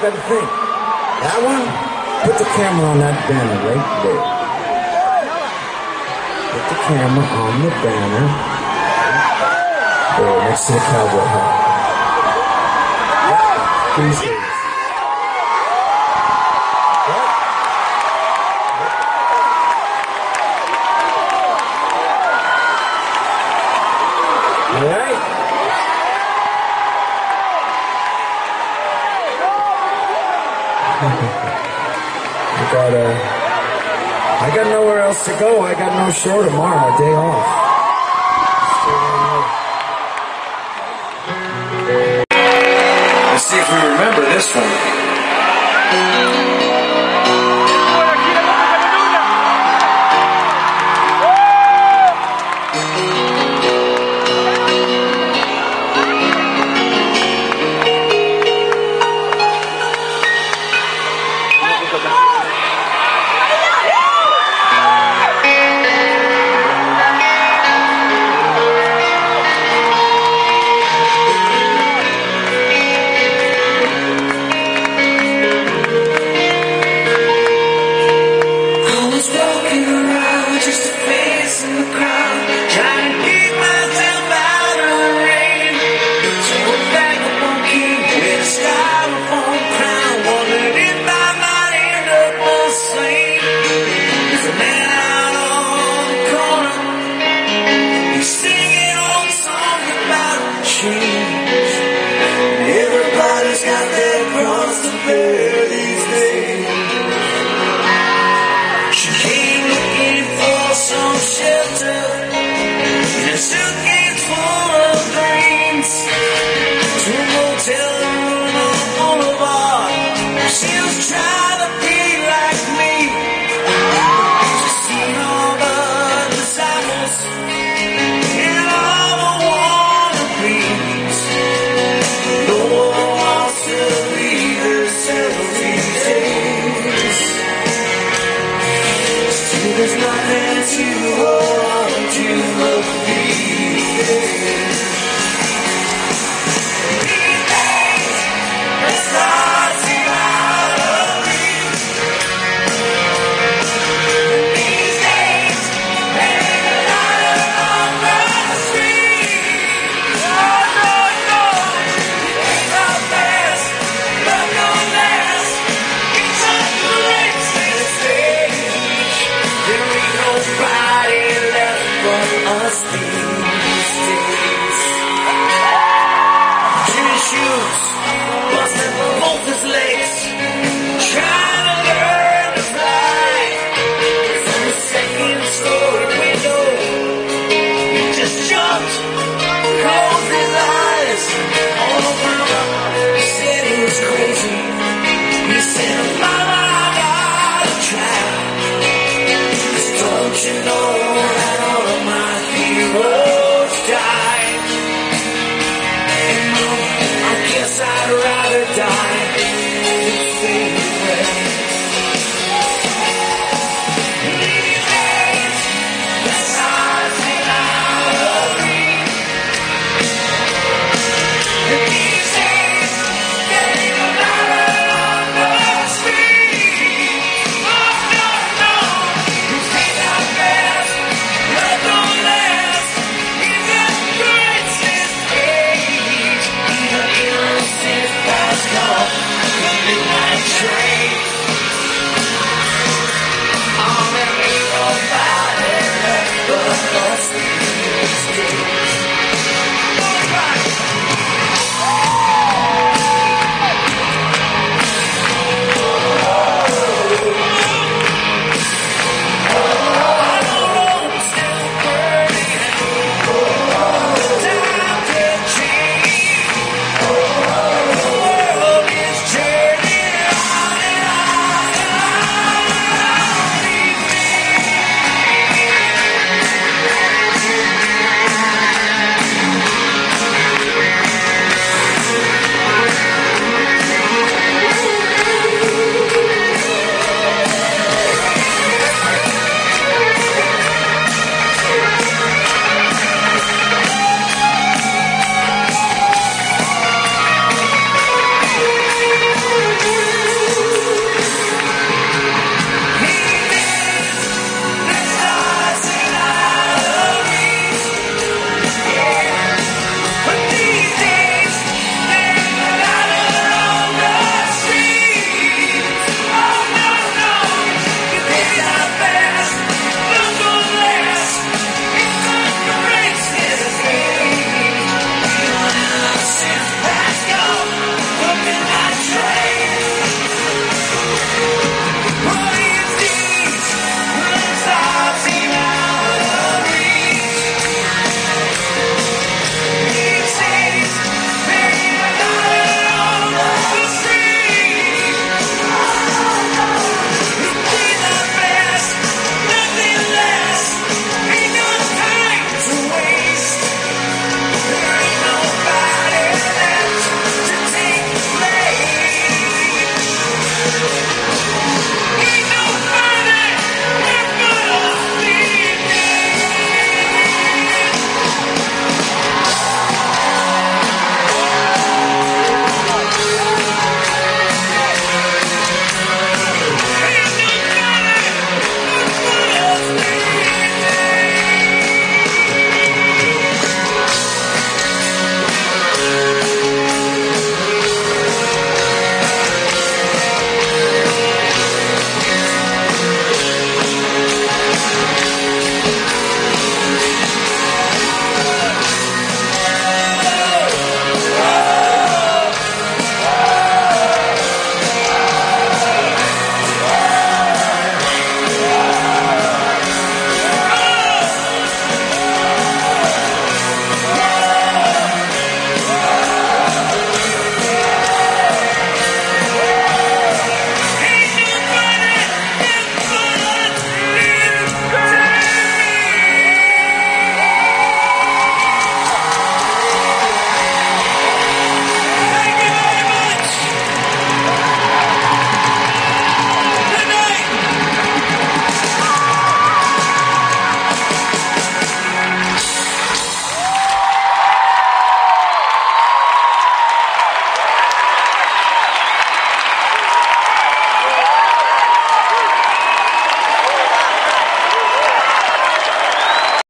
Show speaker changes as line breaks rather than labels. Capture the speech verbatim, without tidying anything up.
got to think. That one, put the camera on that banner right there. Put the camera on the banner. There, next to the cowboy hat. These days. All right. I got uh, I got nowhere else to go. I got no show tomorrow. A day off. Let's see if we remember this one. Everybody's got their cross to bear these days. She came looking for some shelter in a suitcase full of dreams, to a motel room on Boulevard. She was trying to be like me. She's seen all the disciples and all the wannabes. No one wants to leave herself these days. Still there's nothing to hold on to but these days. These days, the stars seem out of reach. These days, there ain't a light on the street. Oh, no, no. Us these days. Jimmy Shoes.